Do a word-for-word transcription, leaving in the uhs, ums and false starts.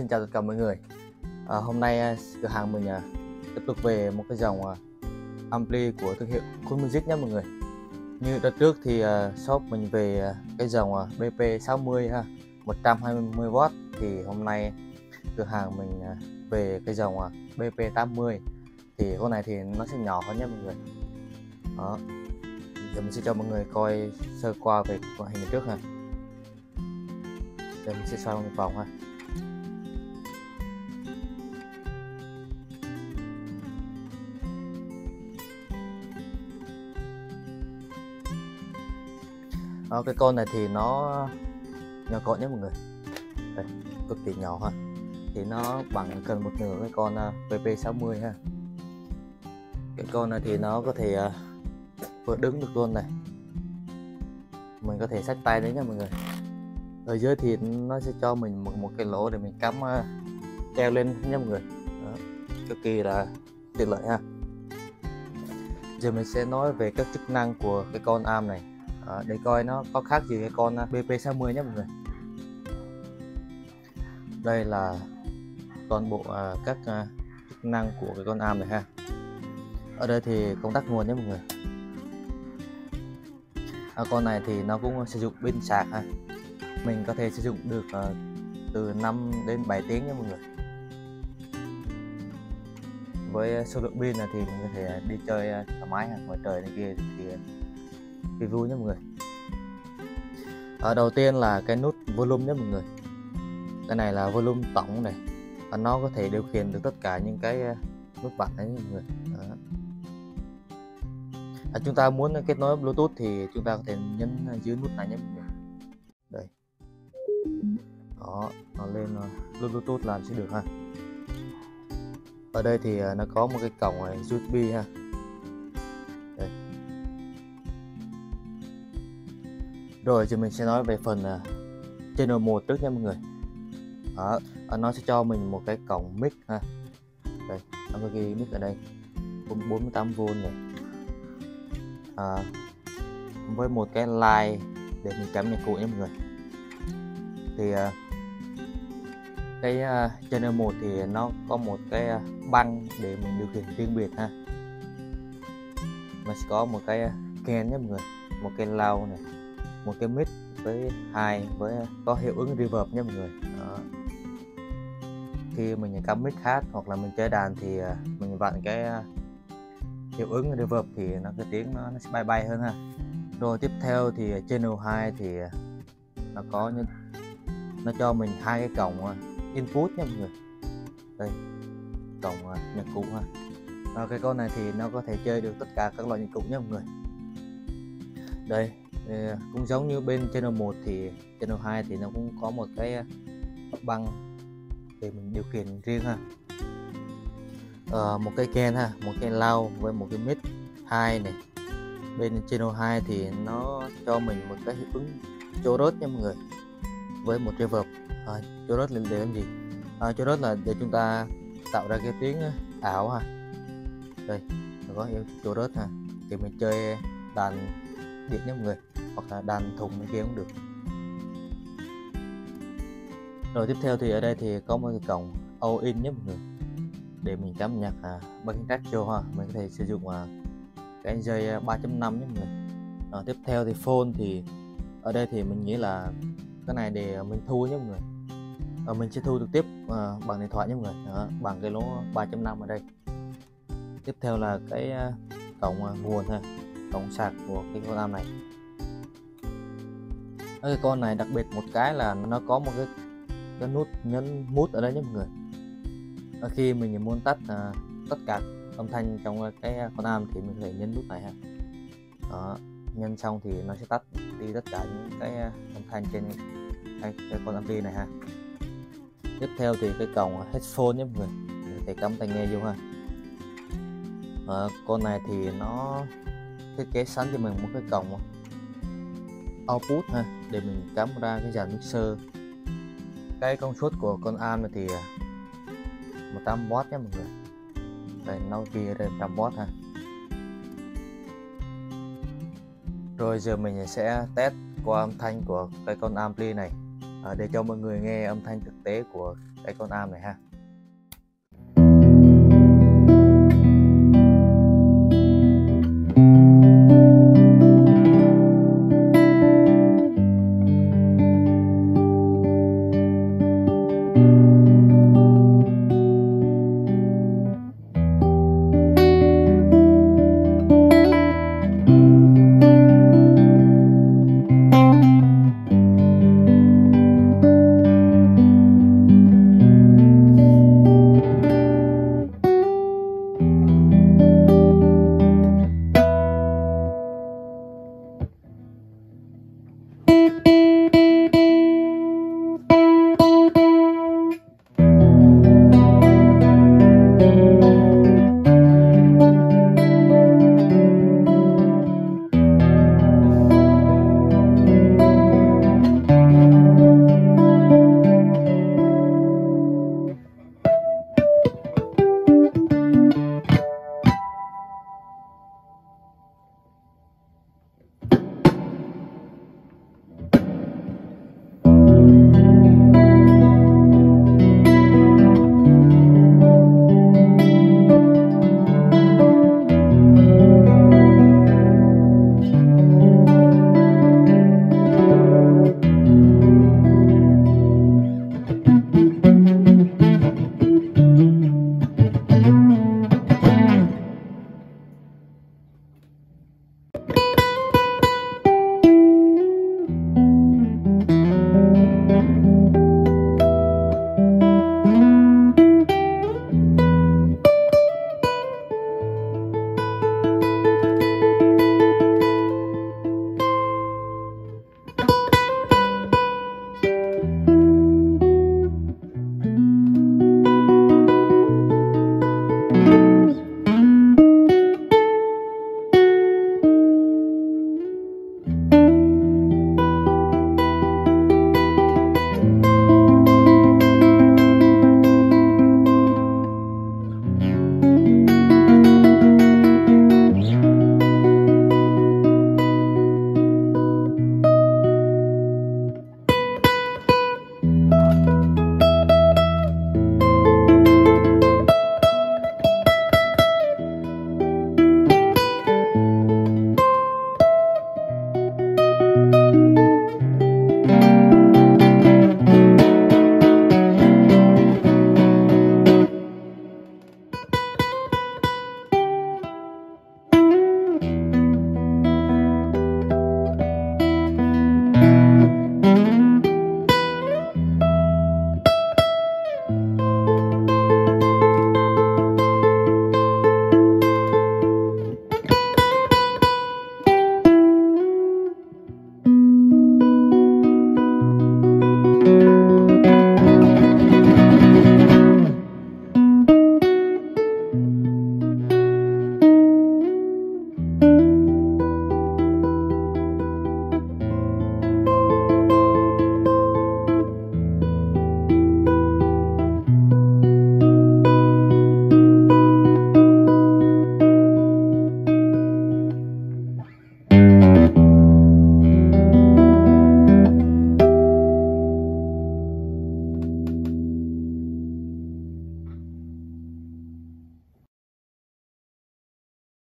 xin chào tất cả mọi người. À, hôm nay à, cửa hàng mình à, tiếp tục về một cái dòng à, ampli của thương hiệu Cool Music nhé mọi người. Như đợt trước thì à, shop mình về à, cái dòng à, bê pê sáu mươi ha, một trăm hai mươi oát, thì hôm nay cửa hàng mình à, về cái dòng à, bê pê tám mươi, thì con này thì nó sẽ nhỏ hơn nhé mọi người. Đó. Giờ mình sẽ cho mọi người coi sơ qua về ngoại hình trước ha. Giờ mình sẽ xoay một vòng ha. Đó, cái con này thì nó nhỏ gọn nhé mọi người. Đây, cực kỳ nhỏ ha. Thì nó bằng gần một nửa cái con uh, bê pê sáu mươi ha. Cái con này thì nó có thể uh, vừa đứng được luôn này. Mình có thể xách tay đấy nha mọi người. Ở dưới thì nó sẽ cho mình một, một cái lỗ để mình cắm uh, treo lên nha mọi người. Đó, cực kỳ là tiện lợi ha. Giờ mình sẽ nói về các chức năng của cái con amp này. À, để coi nó có khác gì cái con bê pê sáu mươi nhé mọi người. Đây là toàn bộ uh, các uh, chức năng của cái con amp này ha. Ở đây thì công tắc nguồn nhé mọi người. À, con này thì nó cũng sử dụng pin sạc ha. Mình có thể sử dụng được uh, từ năm đến bảy tiếng nhé mọi người. Với số lượng pin này thì mình có thể đi chơi uh, thoải mái ha. Ngoài trời này kia thì thì vui nhé mọi người. Ở đầu tiên là cái nút volume nhé mọi người. Cái này là volume tổng này, và nó có thể điều khiển được tất cả những cái nút bật đấy mọi người. Đó. À, chúng ta muốn kết nối Bluetooth thì chúng ta có thể nhấn dưới nút này nhé mọi người. Đây. Đó, nó lên Bluetooth làm sẽ được ha. Ở đây thì nó có một cái cổng u ét bê ha. Đây. Rồi thì mình sẽ nói về phần uh, channel một trước nha mọi người. Đó, nó sẽ cho mình một cái cổng mic ha. Đây, nó có ghi mic ở đây, bốn mươi tám vôn này. À, với một cái line để mình cắm nhạc cụ nha mọi người. Thì uh, cái uh, channel một thì nó có một cái uh, băng để mình điều khiển riêng biệt ha. Nó sẽ có một cái uh, kèn nhé mọi người, một cái loud này, một cái mic với hai với có hiệu ứng reverb nha mọi người. Đó. Khi mình cắm mic hát hoặc là mình chơi đàn thì mình vặn cái hiệu ứng reverb thì nó cái tiếng nó, nó sẽ bay bay hơn ha. Rồi tiếp theo thì channel hai thì nó có những nó cho mình hai cái cổng input nha mọi người. Đây, cổng nhạc cụ ha. Và cái con này thì nó có thể chơi được tất cả các loại nhạc cụ nha mọi người. Đây, cũng giống như bên channel một thì channel hai thì nó cũng có một cái băng để mình điều khiển riêng ha. À, một cái kèn ha, một cái loud với một cái mic hai này. Bên channel hai thì nó cho mình một cái hiệu ứng chorus nha mọi người, với một reverb. À, chorus là để làm gì? À, chorus là để chúng ta tạo ra cái tiếng ảo ha. Đây, nó có hiệu chorus ha, thì mình chơi đàn điện nhé mọi người, hoặc là đàn thùng này kia cũng được. Rồi tiếp theo thì ở đây thì có một cái cổng all in nhé mọi người, để mình cắm nhạc à, backing track vô ha. Mình có thể sử dụng à, cái dây ba chấm năm nhé mọi người. Rồi tiếp theo thì phone thì ở đây thì mình nghĩ là cái này để mình thu nhé mọi người. Rồi mình sẽ thu trực tiếp à, bằng điện thoại nhé mọi người. Đó, bằng cái lỗ ba chấm năm ở đây. Tiếp theo là cái à, cổng à, nguồn ha, cổng sạc của cái con amp này. Ở cái con này đặc biệt một cái là nó có một cái cái nút nhấn mute ở đây nhé mọi người. Ở khi mình muốn tắt uh, tất cả âm thanh trong cái con amp thì mình có thể nhấn nút này ha. Đó, nhấn xong thì nó sẽ tắt đi tất cả những cái âm thanh trên cái, cái con ampli này ha. Tiếp theo thì cái cổng headphone nhé mọi người, mình có thể cắm tai nghe vô ha. À, con này thì nó thiết kế sẵn cho mình một cái cổng output ha, để mình cắm ra cái dàn mixer. Cái công suất của con amp này thì một trăm oát nhé mọi người. Đây, nó ghi ở đây một trăm oát ha. Rồi giờ mình sẽ test qua âm thanh của cái con ampli này, à, để cho mọi người nghe âm thanh thực tế của cái con am này ha.